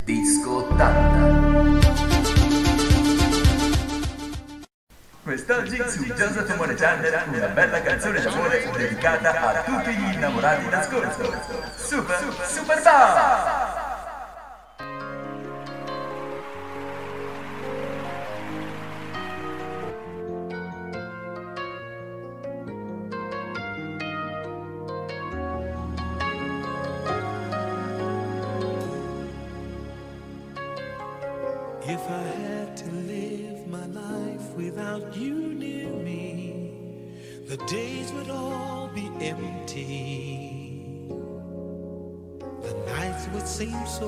Disco 80. Quest'oggi su Joseph Amore Channel una bella canzone d'amore dedicata a tutti gli innamorati d'ascolto. Super Bowl! If I had to live my life without you near me, the days would all be empty. The nights would seem so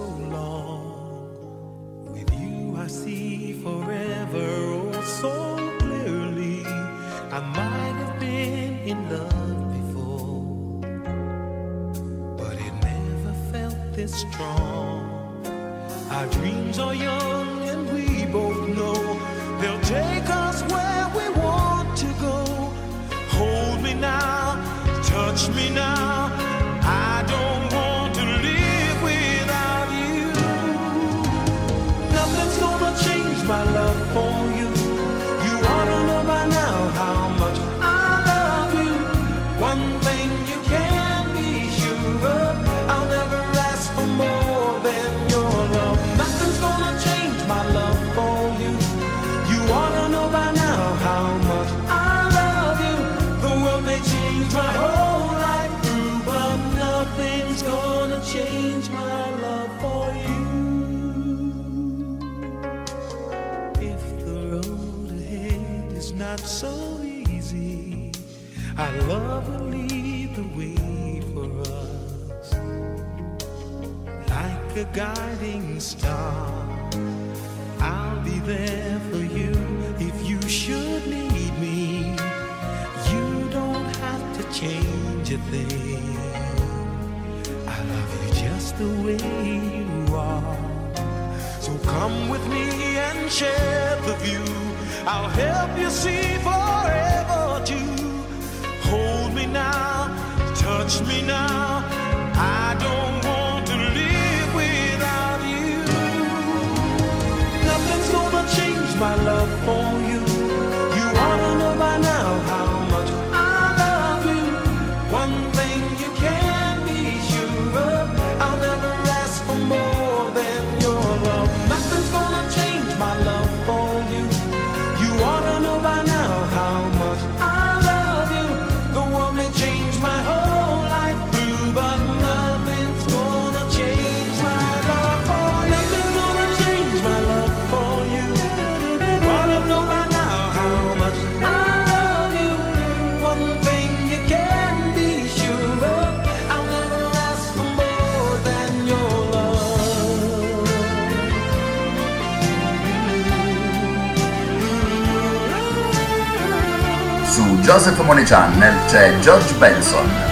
long. With you I see forever oh so clearly. I might have been in love before, but it never felt this strong. Our dreams are young and we both know they'll take us where we want to go. Hold me now, touch me now. I don't want to live without you. Nothing's gonna change my love for you. You ought to know by now how much I love you. One thing you can be sure of, I'll never ask for more than your love. Nothing's gonna change my love for you. You ought to know by now how much I love you. The world may change my whole life through, but nothing's gonna change my love for you. If the road ahead is not so easy, our love will lead the way for us. Like a guiding star, I'll be there for you if you should need me. You don't have to change a thing. I love you just the way you are. So come with me and share the view. I'll help you see forever too. Hold me now, touch me now. I don't want to live without you. Nothing's gonna change my love for you. You ought to know by now how much I love you. One thing you can be sure of, I'll never ask for more than your love. Nothing's gonna change my love for you. You ought to know by now how much I love you. The world may change my whole life through, but nothing's gonna change my love for you. Nothing's gonna change my love for you. You ought to know by now how much I love you. One thing you can be sure of, I'll never ask for more than your love. Su Joseph Amore Channel c'è George Benson.